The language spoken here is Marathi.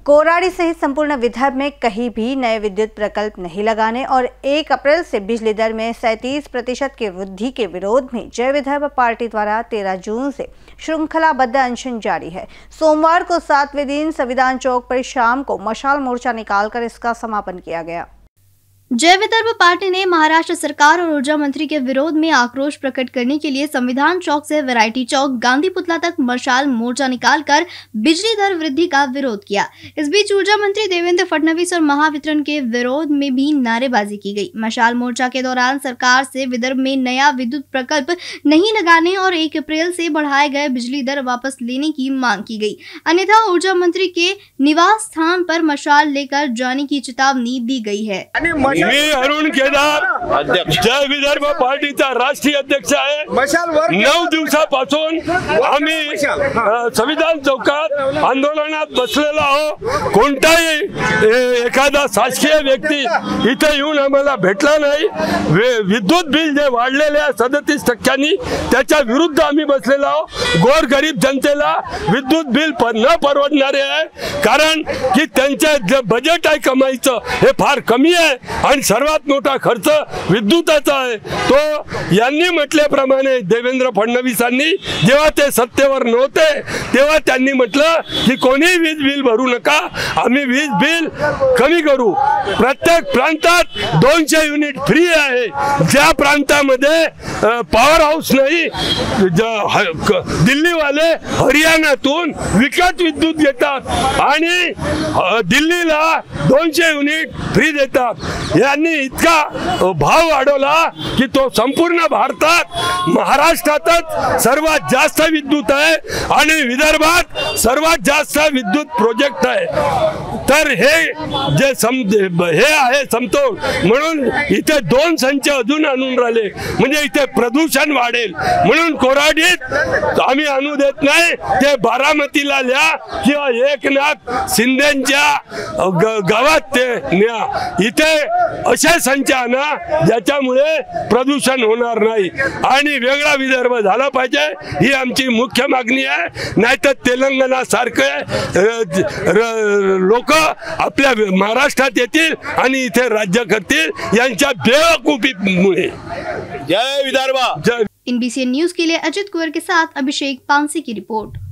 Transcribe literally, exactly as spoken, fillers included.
कोराडी सहित संपूर्ण विदर्भ में कहीं भी नए विद्युत प्रकल्प नहीं लगाने और एक अप्रैल से बिजली दर में सैंतीस प्रतिशत की वृद्धि के विरोध में जय विदर्भ पार्टी द्वारा तेरह जून से श्रृंखलाबद्ध अनशन जारी है। सोमवार को सातवें दिन संविधान चौक पर शाम को मशाल मोर्चा निकालकर इसका समापन किया गया। जय विदर्भ पार्टी ने महाराष्ट्र सरकार और ऊर्जा मंत्री के विरोध में आक्रोश प्रकट करने के लिए संविधान चौक से वैरायटी चौक गांधी पुतला तक मशाल मोर्चा निकालकर बिजली दर वृद्धि का विरोध किया। इस बीच ऊर्जा मंत्री देवेंद्र फडणवीस और महावितरण के विरोध में भी नारेबाजी की गई। मशाल मोर्चा के दौरान सरकार से विदर्भ में नया विद्युत प्रकल्प नहीं लगाने और एक अप्रैल से बढ़ाए गए बिजली दर वापस लेने की मांग की गई, अन्यथा ऊर्जा मंत्री के निवास स्थान पर मशाल लेकर जाने की चेतावनी दी गई है। मी अरुण केदार जय विदर्भ पार्टीचा राष्ट्रीय अध्यक्ष आहे। नऊ दिवसापासून आम्ही संविधान चौकात आंदोलनात बसलेलो आहोत। कोणताही एखादा शासकीय व्यक्ती इथे येऊन आम्हाला भेटला नाही। विद्युत बिल जे वाढलेले आहे सदतीस टक्क्यांनी त्याच्या विरुद्ध आम्ही बसलेलो आहोत। गोरगरीब जनतेला विद्युत बिल न परवडणारे आहे, कारण की त्यांचे जे बजेट आहे कमाईचं हे फार कमी आहे आणि सर्वात मोठा खर्च विद्युताचा आहे। तो यांनी म्हटल्याप्रमाणे देवेंद्र फडणवीसांनी जेव्हा ते सत्तेवर नव्हते तेव्हा त्यांनी म्हटलं की कोणी वीज बिल भरू नका, आम्ही वीज बिल कमी करू। प्रत्येक प्रांतात दोनशे युनिट फ्री आहे। ज्या प्रांतामध्ये पॉवर हाऊस नाही, दिल्लीवाले हरियाणातून विकत विद्युत घेतात आणि दिल्लीला दोनशे युनिट फ्री देतात। यांनी इतका भाव वाढवला की तो संपूर्ण भारतात महाराष्ट्रातच सर्वात जास्त विद्युत आहे आणि विदर्भात सर्वात जास्त विद्युत प्रोजेक्ट आहे। तर हे जे हे आहे समतोल, म्हणून इथे दोन संच अजून आणून राहिले म्हणजे इथे प्रदूषण वाढेल, म्हणून कोराडीत आम्ही आणू देत नाही। ते बारामतीला ल्या किंवा एकनाथ शिंदेच्या गावात ते न्या, इथे असे संच आणा ज्याच्यामुळे प्रदूषण होणार नाही आणि वेगळा विदर्भ झाला पाहिजे, ही आमची मुख्य मागणी आहे। नाहीतर तेलंगणा सारखे लोक आपल्या महाराष्ट्रात येतील आणि इथे राज्य करतील यांच्या बेवकूफीमुळे। जय विदर्भ। एनबीसी न्यूज के लिए अजित कुंवर के साथ अभिषेक पानसी की रिपोर्ट।